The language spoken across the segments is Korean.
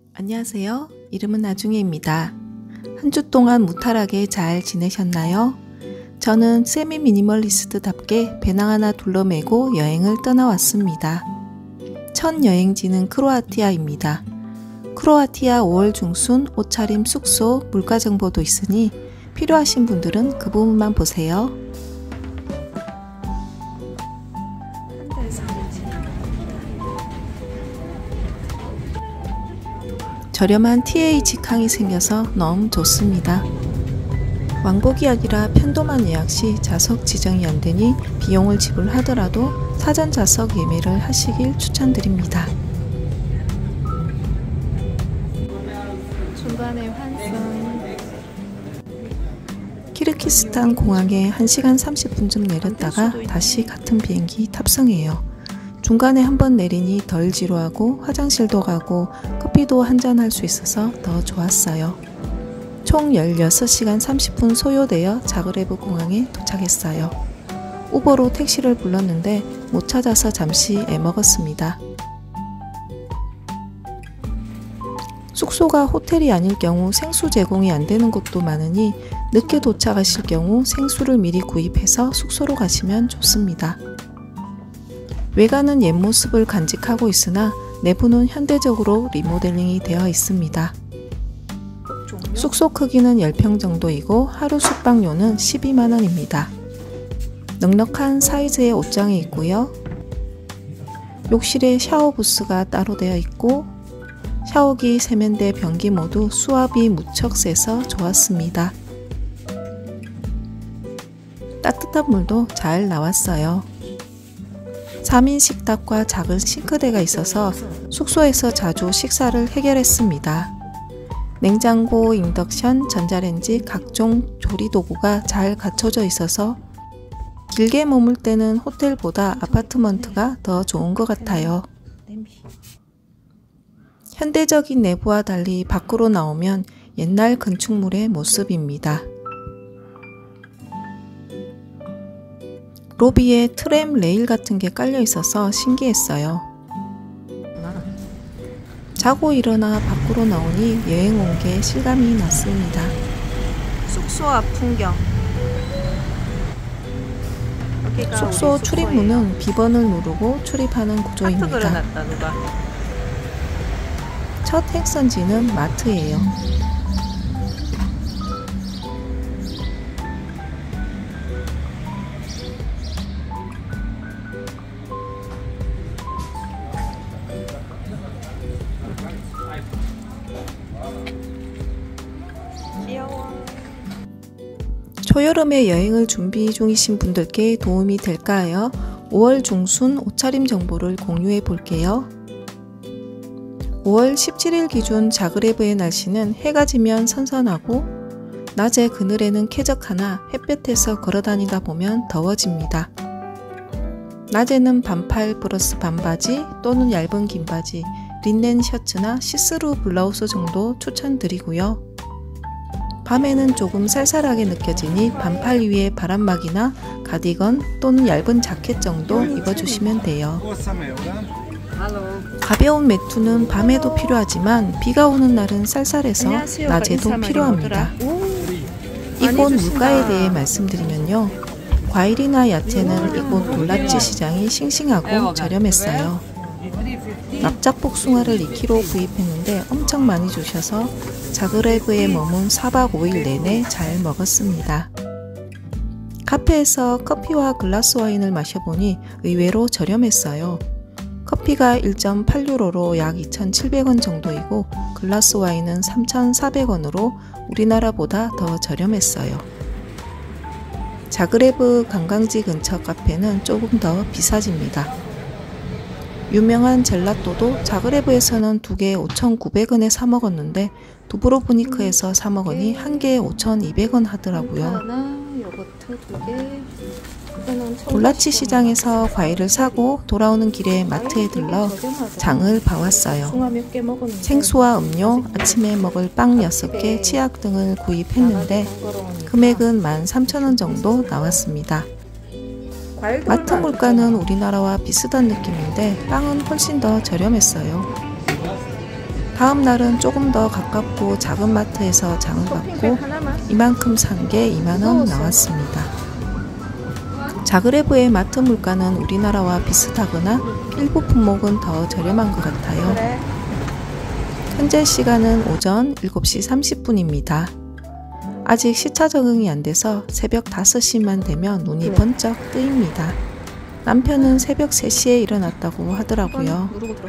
안녕하세요. 이름은 나중에입니다. 한 주 동안 무탈하게 잘 지내셨나요? 저는 세미 미니멀리스트답게 배낭 하나 둘러매고 여행을 떠나왔습니다. 첫 여행지는 크로아티아입니다. 크로아티아 5월 중순 옷차림, 숙소, 물가 정보도 있으니 필요하신 분들은 그 부분만 보세요. 저렴한 TA 직항이 생겨서 너무 좋습니다. 왕복이 아니라 편도만 예약 시 좌석 지정이 안 되니 비용을 지불하더라도 사전 좌석 예매를 하시길 추천드립니다. 중간에 환승. 키르기스탄 공항에 1시간 30분쯤 내렸다가 다시 같은 비행기 탑승해요. 중간에 한번 내리니 덜 지루하고 화장실도 가고 커피도 한잔할 수 있어서 더 좋았어요. 총 16시간 30분 소요되어 자그레브 공항에 도착했어요. 우버로 택시를 불렀는데 못 찾아서 잠시 애먹었습니다. 숙소가 호텔이 아닐 경우 생수 제공이 안 되는 곳도 많으니 늦게 도착하실 경우 생수를 미리 구입해서 숙소로 가시면 좋습니다. 외관은 옛 모습을 간직하고 있으나 내부는 현대적으로 리모델링이 되어 있습니다. 숙소 크기는 10평 정도이고 하루 숙박료는 12만원입니다. 넉넉한 사이즈의 옷장이 있고요. 욕실에 샤워 부스가 따로 되어 있고 샤워기, 세면대, 변기 모두 수압이 무척 세서 좋았습니다. 따뜻한 물도 잘 나왔어요. 3인 식탁과 작은 싱크대가 있어서 숙소에서 자주 식사를 해결했습니다. 냉장고, 인덕션, 전자레인지, 각종 조리도구가 잘 갖춰져 있어서 길게 머물 때는 호텔보다 아파트먼트가 더 좋은 것 같아요. 현대적인 내부와 달리 밖으로 나오면 옛날 건축물의 모습입니다. 로비에 트램 레일 같은 게 깔려 있어서 신기했어요. 자고 일어나 밖으로 나오니 여행 온 게 실감이 났습니다. 숙소 앞 풍경. 숙소 출입문은 비번을 누르고 출입하는 구조입니다. 첫 행선지는 마트예요. 초여름에 여행을 준비 중이신 분들께 도움이 될까요? 5월 중순 옷차림 정보를 공유해 볼게요. 5월 17일 기준 자그레브의 날씨는 해가 지면 선선하고 낮에 그늘에는 쾌적하나 햇볕에서 걸어다니다 보면 더워집니다. 낮에는 반팔 플러스 반바지 또는 얇은 긴 바지, 린넨 셔츠나 시스루 블라우스 정도 추천드리고요. 밤에는 조금 쌀쌀하게 느껴지니 반팔 위에 바람막이나 가디건 또는 얇은 자켓 정도 입어주시면 돼요. 가벼운 매투는 밤에도 필요하지만 비가 오는 날은 쌀쌀해서 낮에도 필요합니다. 이곳 물가에 대해 말씀드리면요. 과일이나 야채는 이곳 돌라치 시장이 싱싱하고 저렴했어요. 납작복숭아를 2kg 구입했는데 엄청 많이 주셔서 자그레브에 머문 4박 5일 내내 잘 먹었습니다. 카페에서 커피와 글라스 와인을 마셔보니 의외로 저렴했어요. 커피가 1.8유로로 약 2,700원 정도이고 글라스 와인은 3,400원으로 우리나라보다 더 저렴했어요. 자그레브 관광지 근처 카페는 조금 더 비싸집니다. 유명한 젤라또도 자그레브에서는 2개 5,900원에 사 먹었는데 두브로브니크에서 사 먹으니 한 개에 5,200원 하더라고요. 돌라치 시장에서 과일을 사고 돌아오는 길에 마트에 들러 장을 봐왔어요. 생수와 음료, 아침에 먹을 빵 6개, 치약 등을 구입했는데 금액은 13,000원 정도 나왔습니다. 마트 물가는 우리나라와 비슷한 느낌인데 빵은 훨씬 더 저렴했어요. 다음 날은 조금 더 가깝고 작은 마트에서 장을 받고 이만큼 산 게 2만원 나왔습니다. 자그레브의 마트 물가는 우리나라와 비슷하거나 일부 품목은 더 저렴한 것 같아요. 현재 시간은 오전 7시 30분입니다. 아직 시차 적응이 안 돼서 새벽 5시만 되면 눈이 번쩍 뜨입니다. 남편은 새벽 3시에 일어났다고 하더라고요.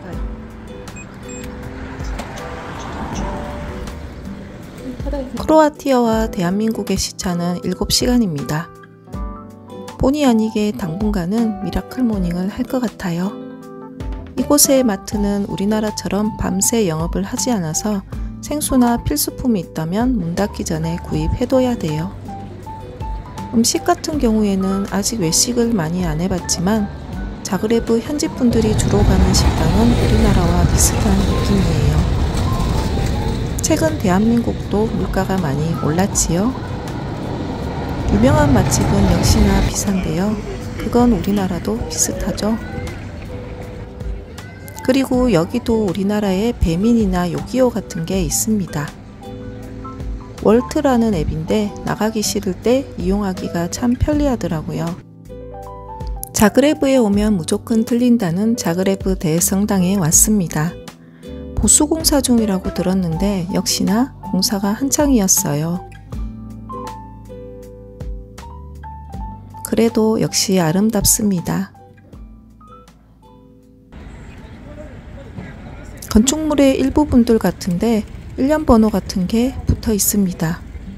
크로아티아와 대한민국의 시차는 7시간입니다. 본의 아니게 당분간은 미라클 모닝을 할 것 같아요. 이곳의 마트는 우리나라처럼 밤새 영업을 하지 않아서 생수나 필수품이 있다면 문 닫기 전에 구입해둬야 돼요. 음식 같은 경우에는 아직 외식을 많이 안 해봤지만 자그레브 현지 분들이 주로 가는 식당은 우리나라와 비슷한 느낌이에요. 최근 대한민국도 물가가 많이 올랐지요. 유명한 맛집은 역시나 비싼데요. 그건 우리나라도 비슷하죠. 그리고 여기도 우리나라에 배민이나 요기요 같은 게 있습니다. 월트라는 앱인데 나가기 싫을 때 이용하기가 참 편리하더라고요. 자그레브에 오면 무조건 들린다는 자그레브 대성당에 왔습니다. 보수공사 중이라고 들었는데 역시나 공사가 한창이었어요. 그래도 역시 아름답습니다. 건축물의 일부분들 같은데 1년 번호 같은 게 붙어 있습니다.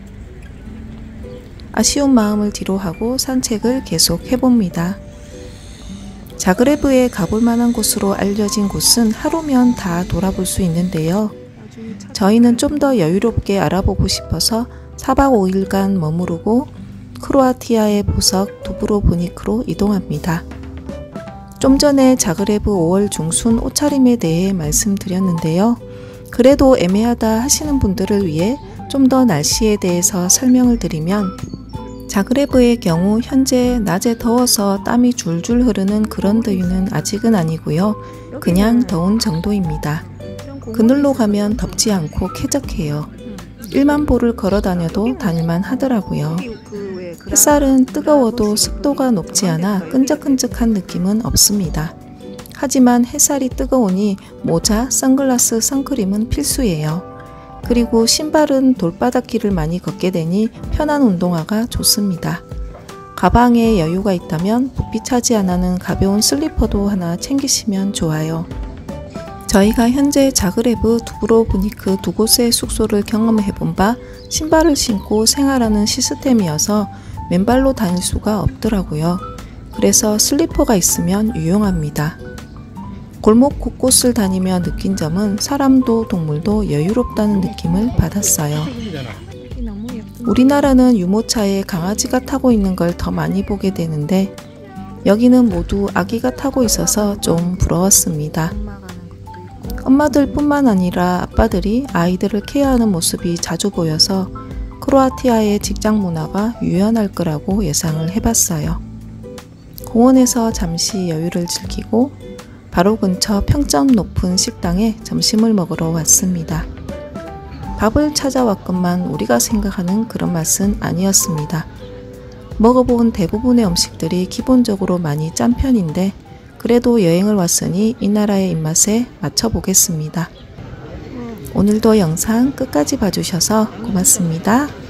아쉬운 마음을 뒤로하고 산책을 계속 해봅니다. 자그레브에 가볼 만한 곳으로 알려진 곳은 하루면 다 돌아볼 수 있는데요. 저희는 좀 더 여유롭게 알아보고 싶어서 4박 5일간 머무르고 크로아티아의 보석 두브로브니크로 이동합니다. 좀 전에 자그레브 5월 중순 옷차림에 대해 말씀드렸는데요. 그래도 애매하다 하시는 분들을 위해 좀 더 날씨에 대해서 설명을 드리면 자그레브의 경우 현재 낮에 더워서 땀이 줄줄 흐르는 그런 더위는 아직은 아니고요. 그냥 더운 정도입니다. 그늘로 가면 덥지 않고 쾌적해요. 1만 보를 걸어 다녀도 다닐만 하더라고요. 햇살은 뜨거워도 습도가 높지 않아 끈적끈적한 느낌은 없습니다. 하지만 햇살이 뜨거우니 모자, 선글라스, 선크림은 필수예요. 그리고 신발은 돌바닥길을 많이 걷게 되니 편한 운동화가 좋습니다. 가방에 여유가 있다면 부피 차지 안 하는 가벼운 슬리퍼도 하나 챙기시면 좋아요. 저희가 현재 자그레브 두브로브니크 두 곳의 숙소를 경험해본 바 신발을 신고 생활하는 시스템이어서 맨발로 다닐 수가 없더라고요. 그래서 슬리퍼가 있으면 유용합니다. 골목 곳곳을 다니며 느낀 점은 사람도 동물도 여유롭다는 느낌을 받았어요. 우리나라는 유모차에 강아지가 타고 있는 걸 더 많이 보게 되는데 여기는 모두 아기가 타고 있어서 좀 부러웠습니다. 엄마들 뿐만 아니라 아빠들이 아이들을 케어하는 모습이 자주 보여서 크로아티아의 직장 문화가 유연할 거라고 예상을 해봤어요. 공원에서 잠시 여유를 즐기고 바로 근처 평점 높은 식당에 점심을 먹으러 왔습니다. 밥을 찾아왔건만 우리가 생각하는 그런 맛은 아니었습니다. 먹어본 대부분의 음식들이 기본적으로 많이 짠 편인데 그래도 여행을 왔으니 이 나라의 입맛에 맞춰보겠습니다. 오늘도 영상 끝까지 봐주셔서 고맙습니다.